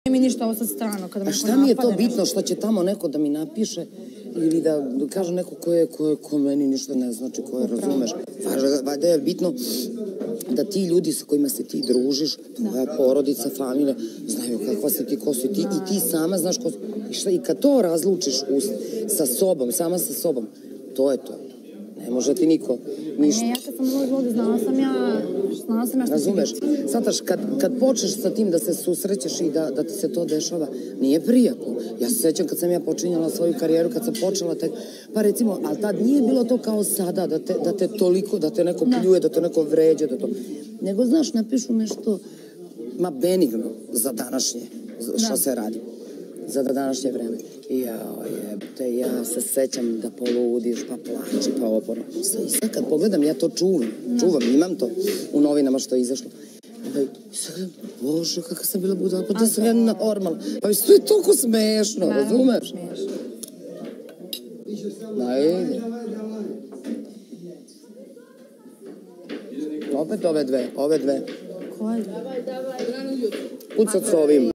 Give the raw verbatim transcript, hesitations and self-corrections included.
mi ništa ovo sad strano kada me neko napada. A šta mi je to bitno što će tamo neko da mi napiše ili da kaže neko ko je, ko je, ko meni ništa ne znači, ko je, razumeš. Valjda je bitno da ti ljudi sa kojima se ti družiš, tvoja porodica, familija, znaju kakva si ti, ko si ti i ti sama znaš ko si. I, šta, i kad to razlučiš sa sobom, sama sa sobom, to je to. Ne može ti niko ništa. Ne, ja kad sam bilo ljudi, znala sam ja, znala sam ja što razumeš, sataš, kad, kad počneš sa tim da se susrećeš i da, da ti se to dešava, nije prijatno. Ja se sećam kad sam ja počinjala svoju karijeru, kad sam počela tek, pa recimo, ali tad nije bilo to kao sada, da te, da te toliko, da te neko pljuje, da te neko vređe, da to, nego znaš, napišu nešto, ma benigno za današnje, šta se radi, za današnje vreme. I jao, jebate, ja se sećam da poludiš, pa plači, pa oporo. I sad kad pogledam, ja to čuvam, čuvam, imam to u novinama što je izašlo. I sad gledam, bože, kakva sam bila budala, pa da sam ja normalna. Pa to je toliko smešno, razumeš? Najde. Opet ove dve, ove dve. Koje? Pucat s ovim.